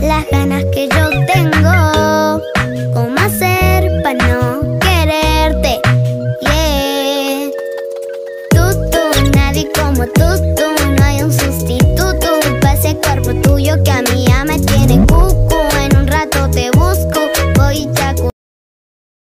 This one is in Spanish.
las ganas que yo tengo. ¿Cómo hacer para no quererte? Yeah. Tú, nadie como tú, no hay un sustituto para ese cuerpo tuyo que a mí